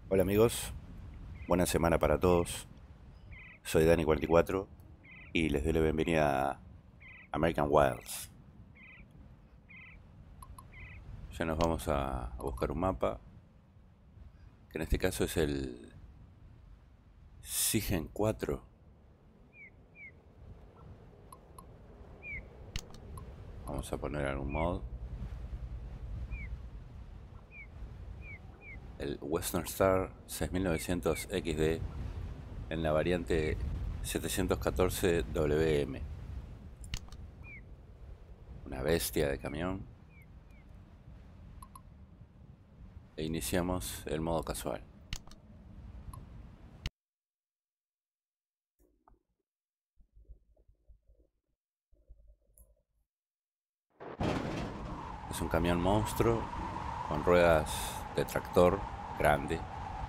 Hola amigos, buena semana para todos. Soy Dani44 y les doy la bienvenida a American Wilds. Ya nos vamos a buscar un mapa, que en este caso es el Sigen 4. Vamos a poner algún mod. El Western Star 6900 XD en la variante 714 WM. Una bestia de camión. E iniciamos el modo casual. Es un camión monstruo con ruedas de tractor grande.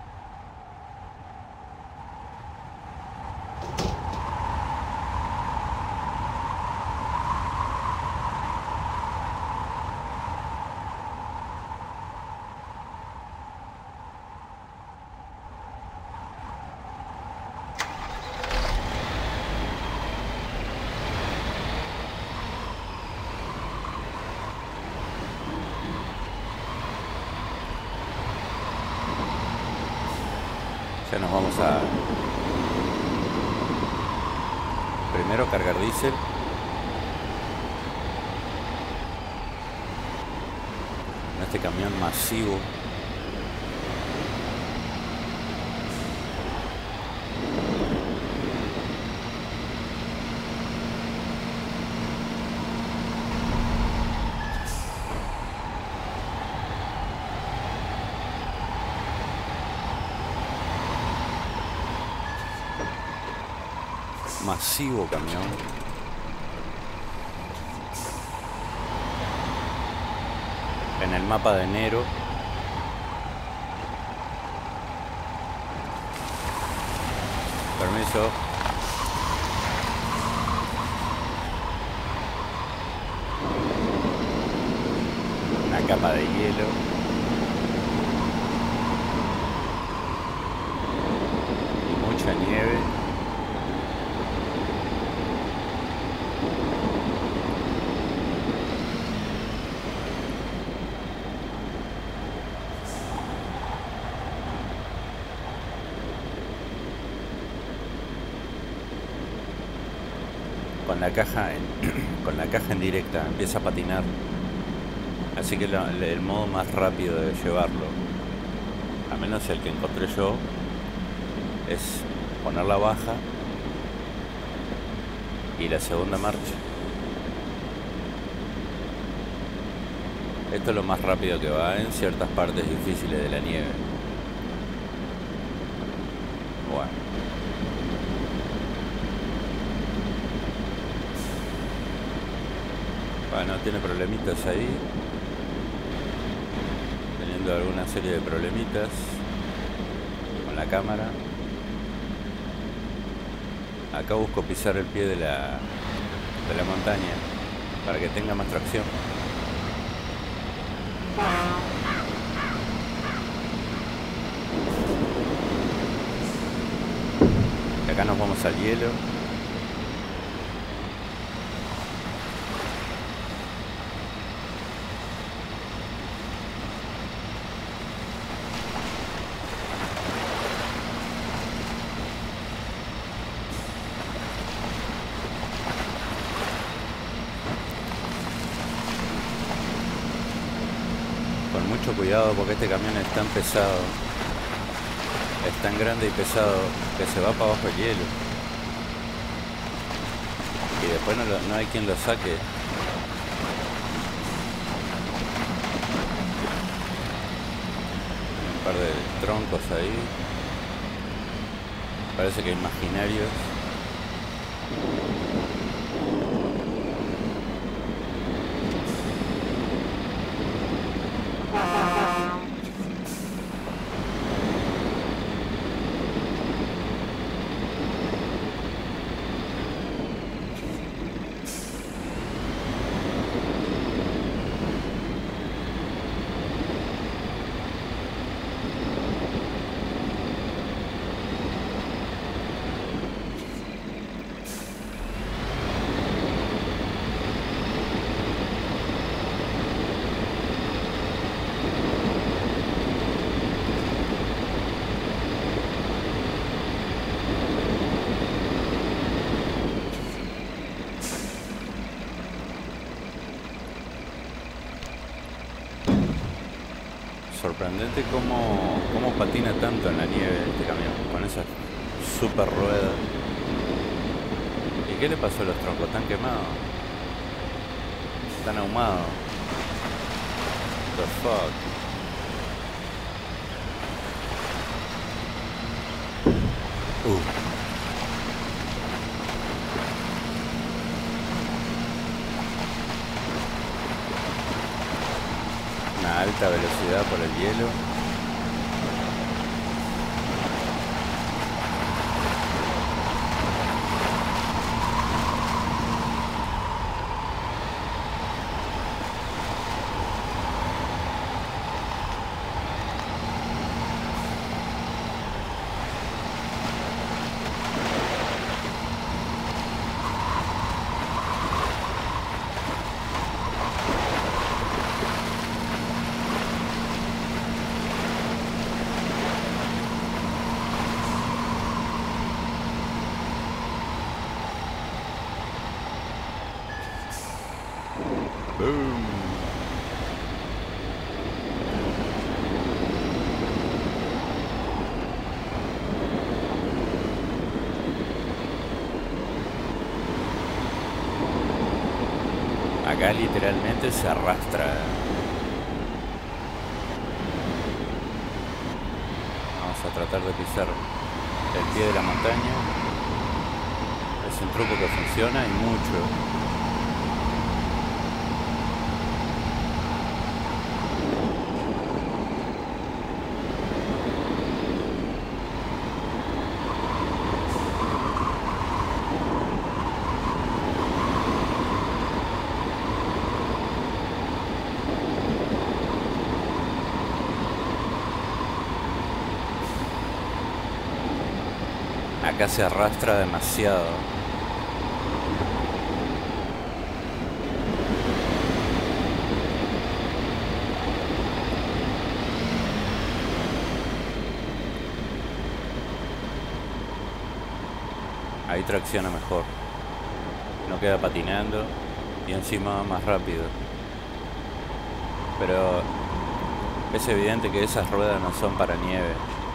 Ya nos vamos a primero cargar diésel. En este camión masivo. Masivo camión. En el mapa de enero. Permiso. Una capa de hielo. Y mucha nieve. Con la caja en directa empieza a patinar, así que el modo más rápido de llevarlo, al menos el que encontré yo, es ponerla baja y la segunda marcha. Esto es lo más rápido que va en ciertas partes difíciles de la nieve. Bueno, tiene problemitas ahí, teniendo alguna serie de problemitas con la cámara. Acá busco pisar el pie de la montaña para que tenga más tracción. Y acá nos vamos al hielo. Con mucho cuidado porque este camión es tan pesado, es tan grande y pesado que se va para abajo el hielo y después no hay quien lo saque. Un par de troncos ahí, parece que imaginarios. Sorprendente cómo patina tanto en la nieve este camión, con esas super ruedas. ¿Y qué le pasó a los troncos? ¿Están quemados? ¿Están ahumados? The fuck. Una alta velocidad por el hielo. Boom. Acá literalmente se arrastra. Vamos a tratar de pisar el pie de la montaña. Es un truco que funciona y mucho. Acá se arrastra demasiado. Ahí tracciona mejor. No queda patinando y encima va más rápido. Pero es evidente que esas ruedas no son para nieve.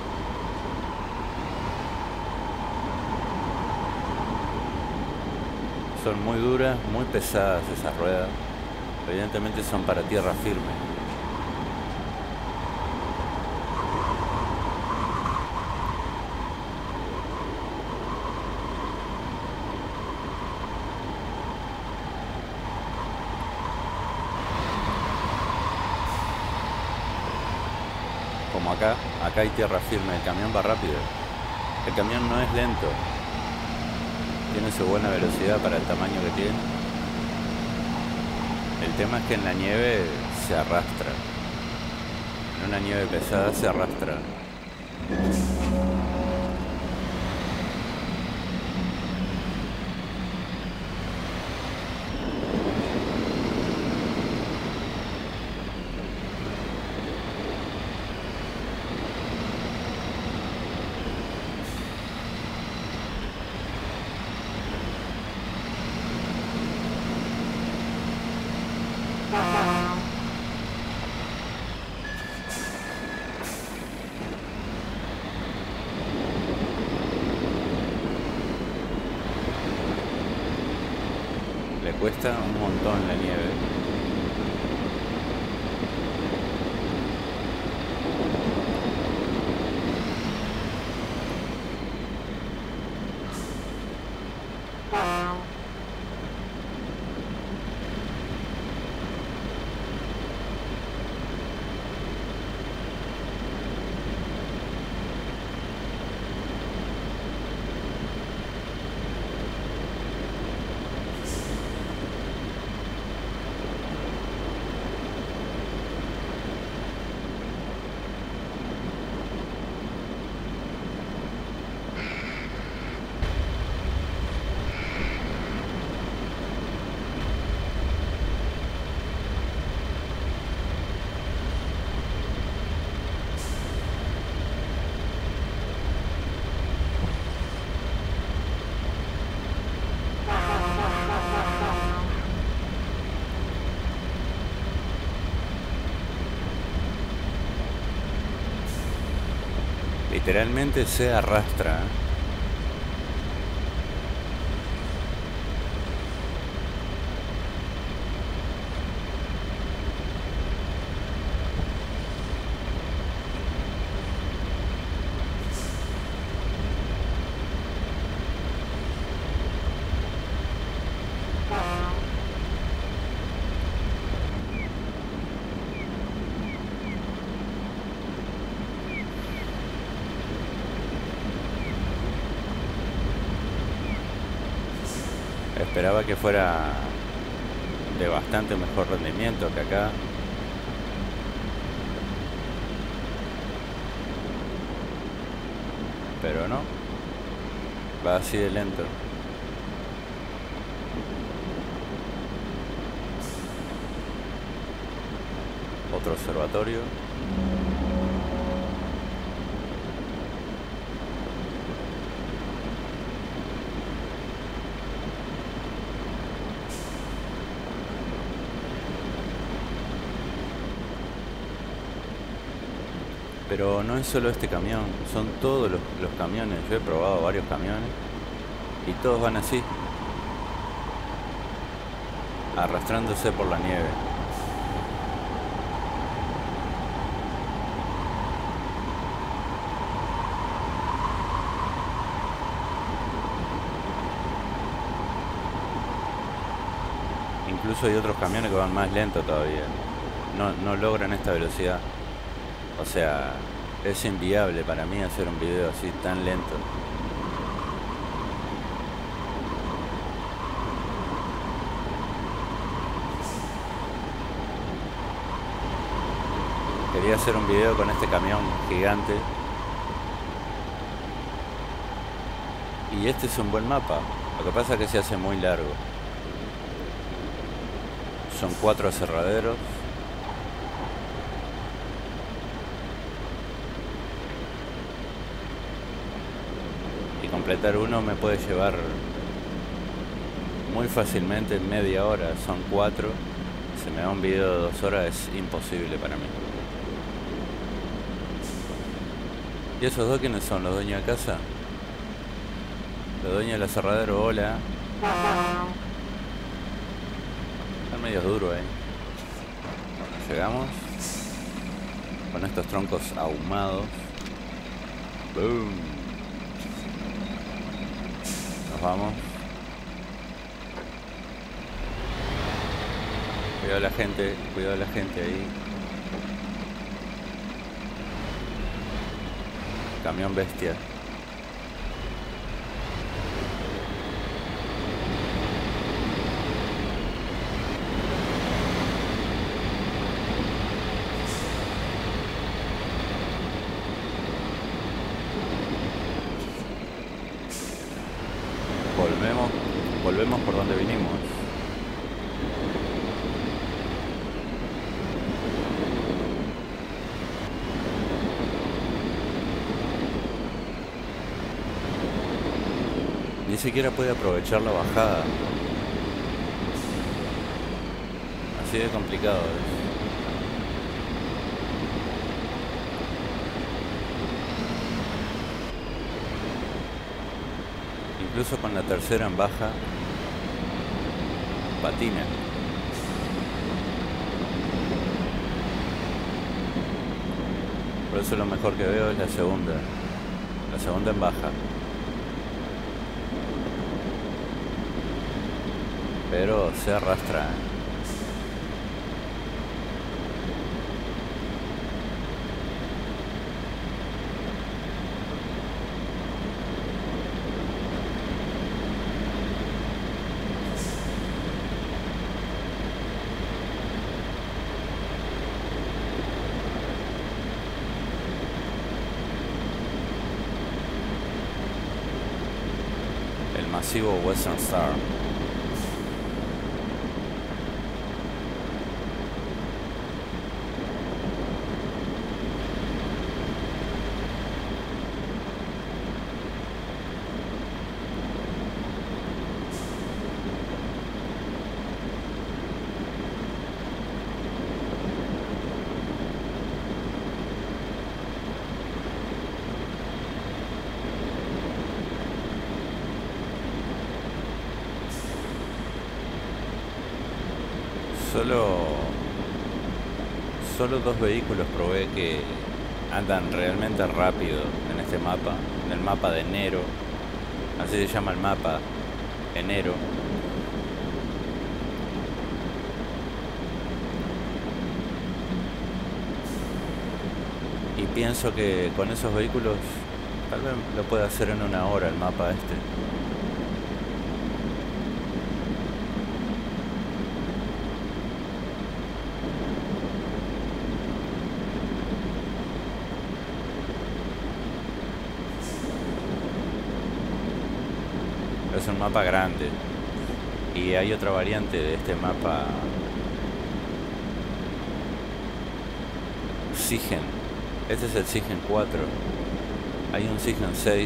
Son muy duras, muy pesadas esas ruedas. Evidentemente son para tierra firme. Como acá hay tierra firme, el camión va rápido. El camión no es lento. Tiene su buena velocidad para el tamaño que tiene. El tema es que en la nieve se arrastra. En una nieve pesada se arrastra. Le cuesta un montón la nieve. Literalmente se arrastra. Esperaba que fuera de bastante mejor rendimiento que acá. Pero no, va así de lento. Otro observatorio. Pero no es solo este camión, son todos los camiones. Yo he probado varios camiones y todos van así, arrastrándose por la nieve. Incluso hay otros camiones que van más lento todavía. No logran esta velocidad. O sea, es inviable para mí hacer un video así tan lento. Quería hacer un video con este camión gigante. Y este es un buen mapa. Lo que pasa es que se hace muy largo. Son 4 aserraderos. Completar uno me puede llevar muy fácilmente media hora. Son 4. Se me da un video de 2 horas, es imposible para mí. ¿Y esos dos quiénes son? ¿Los dueños de casa? Los dueños del aserradero, hola. Están medios duros, Llegamos con estos troncos ahumados. Boom. Vamos. Cuidado la gente ahí. Camión bestia. Volvemos por donde vinimos. Ni siquiera puede aprovechar la bajada. Así de complicado es. Incluso con la tercera en baja patina. Por eso lo mejor que veo es la segunda en baja. Pero se arrastra. Masivo Western Star. Solo, solo dos vehículos probé que andan realmente rápido en este mapa, en el mapa de enero, así se llama el mapa, enero. Y pienso que con esos vehículos tal vez lo pueda hacer en una hora el mapa este. Es un mapa grande. Y hay otra variante de este mapa, Sigen. Este es el Sigen 4. Hay un Sigen 6,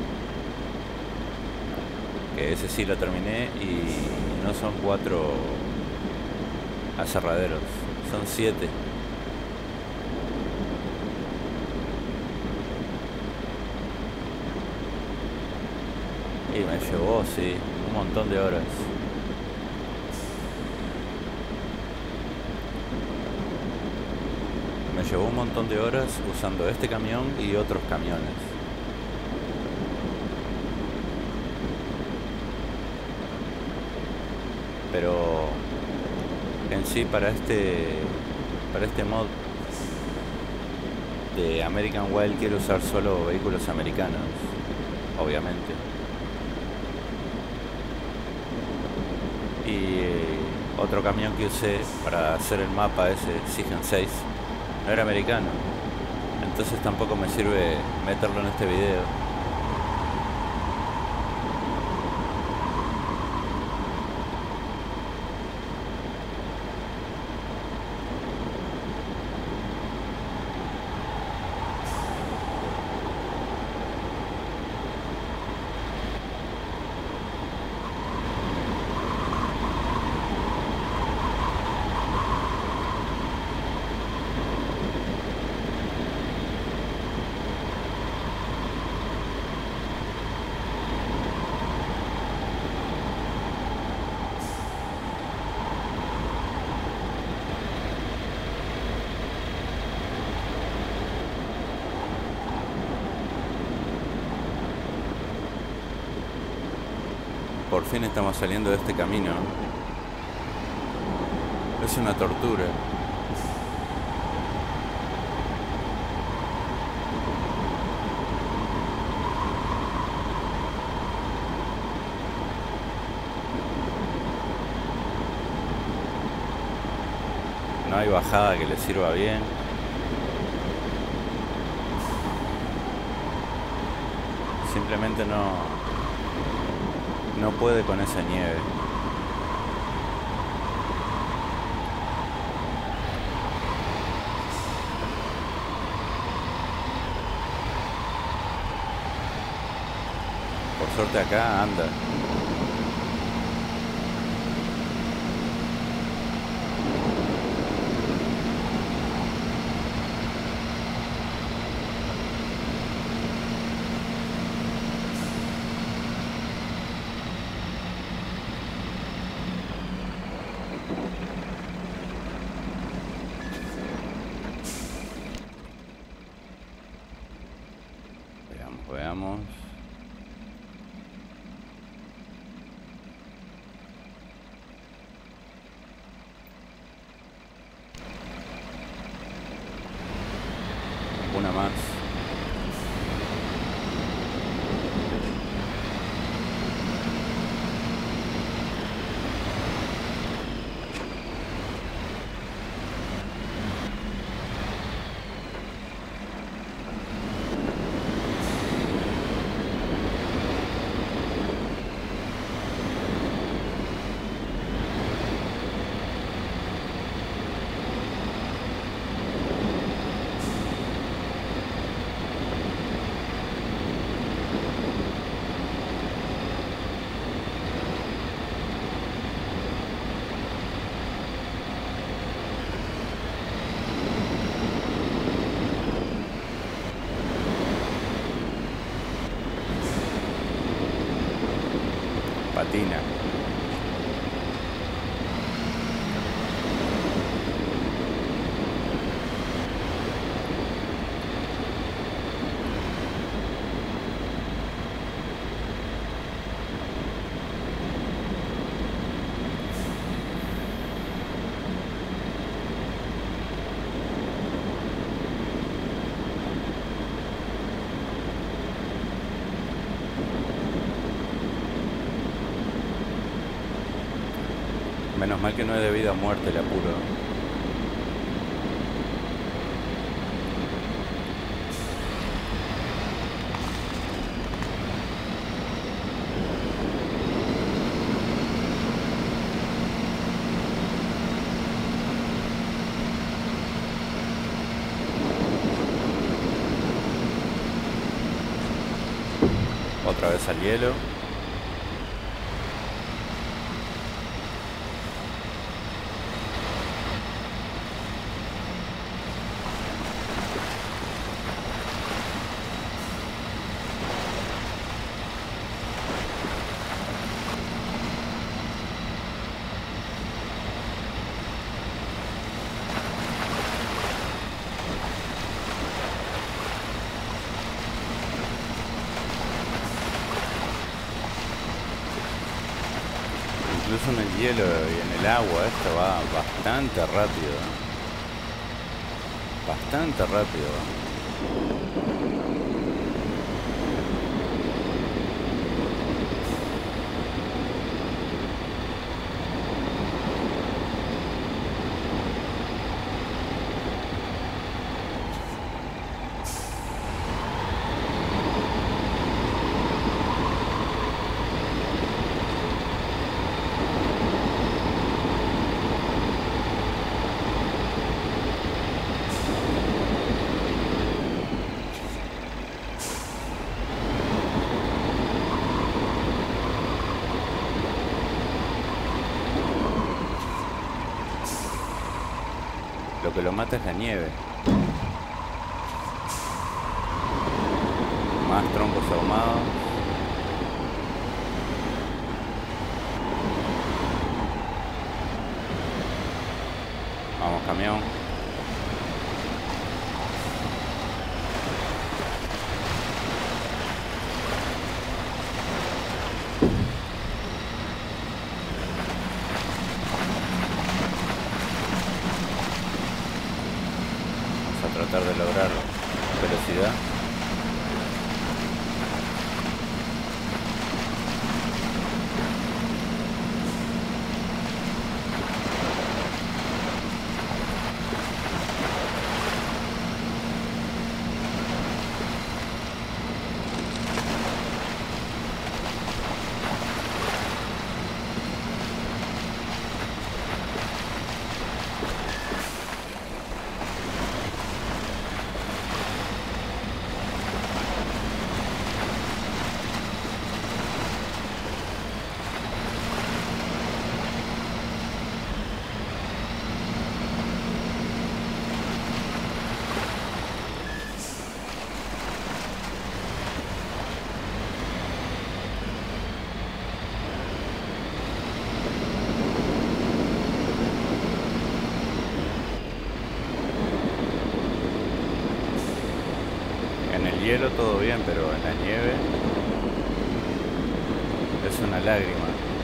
que ese sí lo terminé, y no son 4 aserraderos, son 7. Y me llevó, sí, un montón de horas. Me llevó un montón de horas usando este camión y otros camiones. Pero en sí para este mod de American Wild quiero usar solo vehículos americanos, obviamente. Y otro camión que usé para hacer el mapa, ese Sigen 6, no era americano, entonces tampoco me sirve meterlo en este video. Por fin estamos saliendo de este camino. Es una tortura. No hay bajada que le sirva bien. Simplemente no puede con esa nieve. Por suerte acá anda. Veamos. Una más. Patina. Menos mal que no es de vida o muerte el apuro. Otra vez al hielo. Incluso en el hielo y en el agua esto va bastante rápido. Bastante rápido va. Lo que lo mata es la nieve. Más troncos ahumados. Vamos, camión. Tratar de lograr velocidad. En el hielo todo bien, pero en la nieve es una lágrima.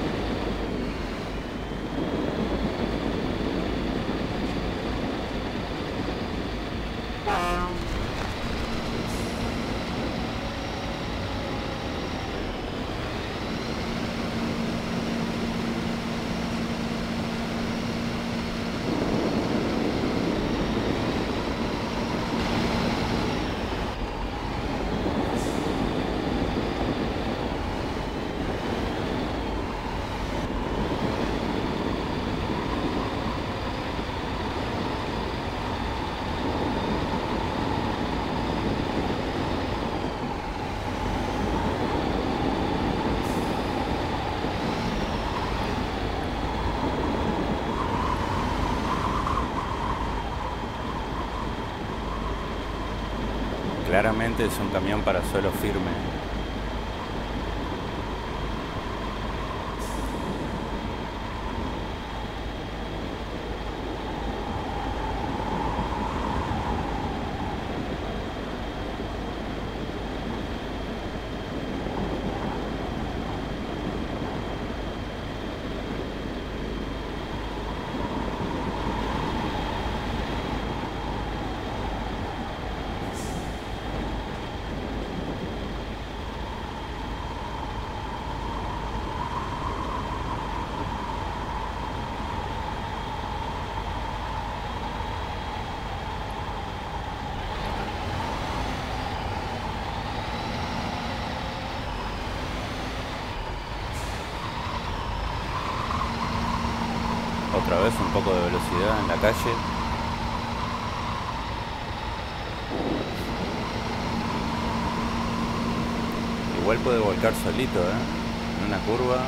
Claramente es un camión para suelo firme. otra vez un poco de velocidad en la calle. Igual puede volcar solito, en una curva.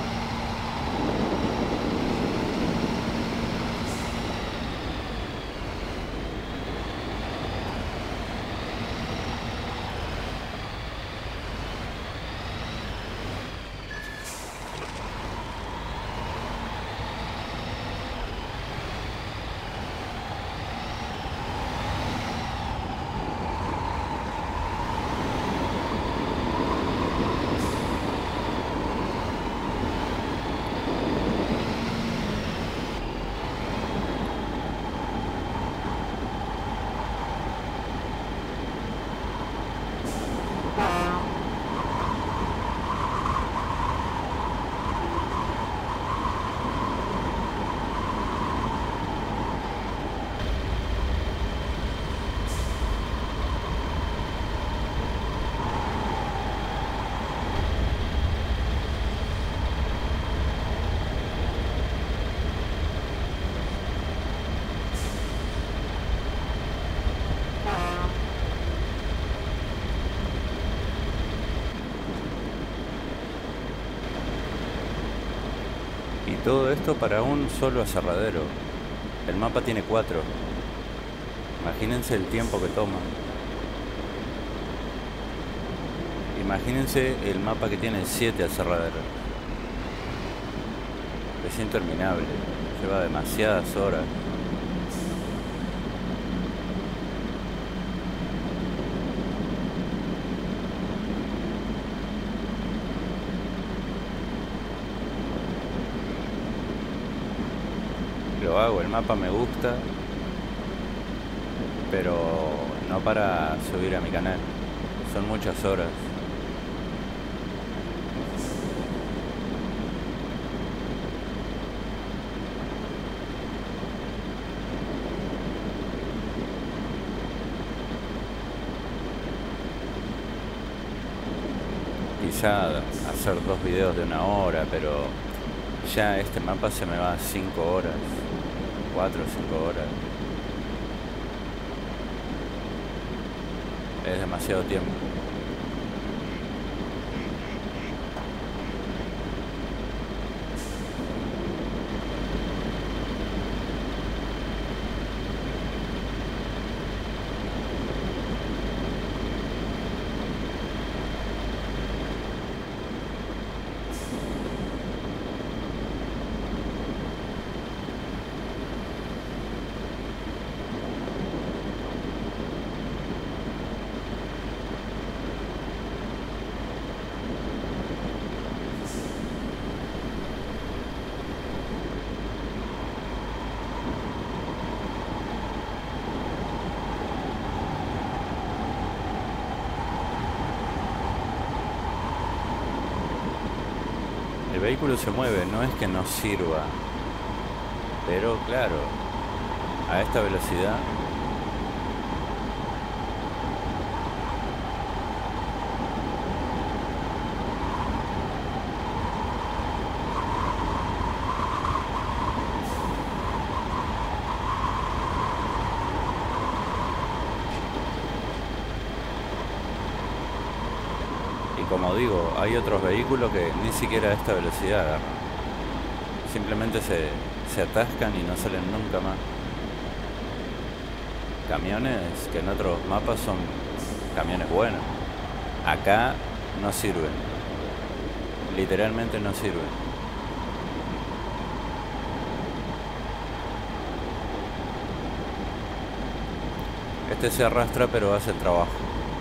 Y todo esto para un solo aserradero. El mapa tiene 4. Imagínense el tiempo que toma. Imagínense el mapa que tiene 7 aserraderos. Es interminable. Lleva demasiadas horas. Lo hago, el mapa me gusta, pero no para subir a mi canal. Son muchas horas. Quizá hacer 2 videos de 1 hora, pero ya este mapa se me va 5 horas. 4 o 5 horas. Es demasiado tiempo. El vehículo se mueve, no es que no sirva, pero claro, a esta velocidad como digo, hay otros vehículos que ni siquiera a esta velocidad agarran. Simplemente se atascan y no salen nunca más. Camiones que en otros mapas son camiones buenos. Acá no sirven. Literalmente no sirven. Este se arrastra pero hace el trabajo.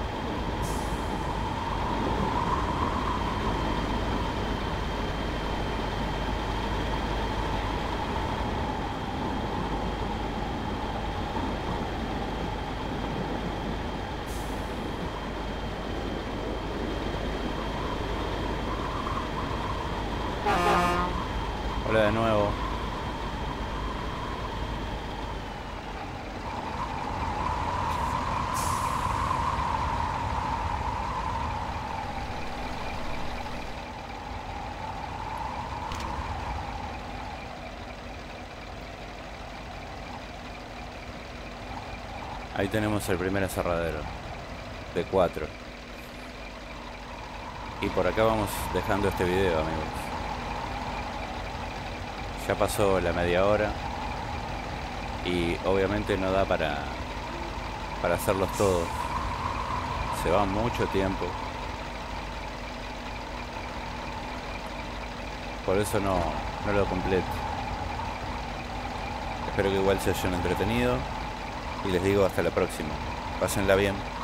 Hola de nuevo. Ahí tenemos el primer aserradero de 4. Y por acá vamos dejando este video, amigos. Ya pasó la media hora y obviamente no da para hacerlos todos. Se va mucho tiempo. Por eso no lo completo. Espero que igual se hayan entretenido. Y les digo hasta la próxima. Pásenla bien.